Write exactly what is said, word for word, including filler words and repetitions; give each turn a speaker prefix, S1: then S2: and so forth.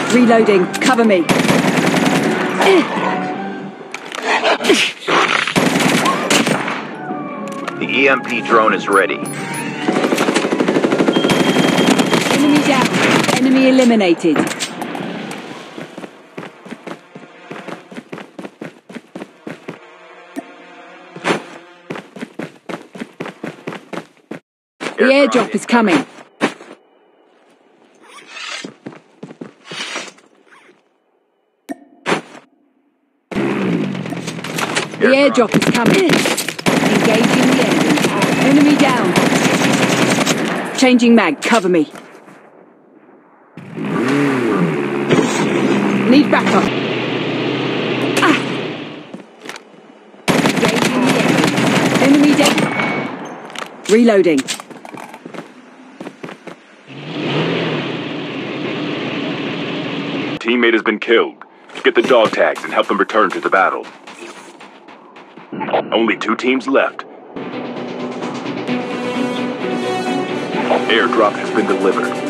S1: Reloading. Cover me.
S2: The E M P drone is ready.
S1: Enemy down. Enemy eliminated. The airdrop is coming. The airdrop is coming. Engaging the enemy. Enemy down. Changing mag. Cover me. Need backup. Ah. Engaging the enemy. Enemy down. Reloading.
S3: Teammate has been killed. Get the dog tags and help them return to the battle. Only two teams left. Airdrop has been delivered.